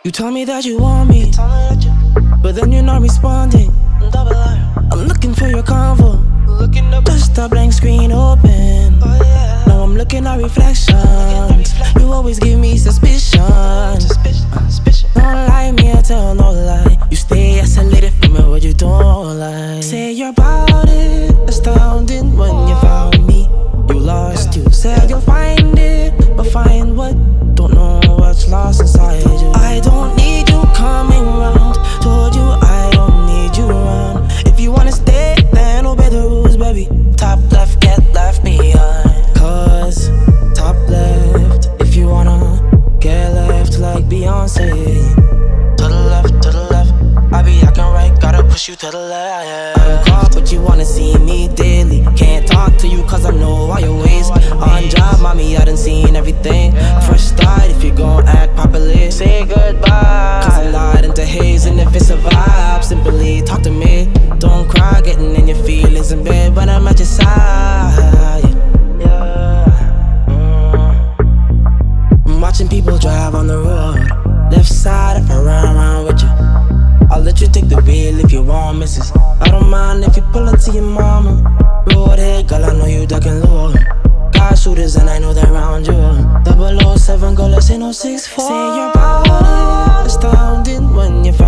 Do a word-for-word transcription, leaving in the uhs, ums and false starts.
You tell me that you want me, but then you're not responding. I'm looking for your convo, just a blank screen open. Now I'm looking at reflections. You always give me suspicion. Don't lie me, I tell no lie. You stay isolated from me, what you don't like. Say you're about it, astounding. When you found me, you lost. You said you'll find it, but find what? Don't know what's lost inside you. I don't need you coming round. Told you I don't need you around. If you wanna stay, then obey the rules, baby. Top left, get left behind. Cause top left, if you wanna get left like Beyonce. To the left, to the left, I be acting right, gotta push you to the left. I'm caught, but you wanna see me daily. Can't talk to you cause I know all your ways. On job, mommy, I done seen everything. Fresh start, if you gon' act properly, say goodbye. Cause I'm not into haze, and if it's a vibe, simply talk to me. Don't cry, getting in your feelings in bed when I'm at your side. Yeah. Mm. I'm watching people drive on the road. Left side if I run around with you. I'll let you take the wheel if you want, missus. I don't mind if you pull up to your mama. Road head, girl, I know you ducking low. Car shooters and I know they're around you. double oh seven, girl, let's say no six four. Say you're about it, astounding when you find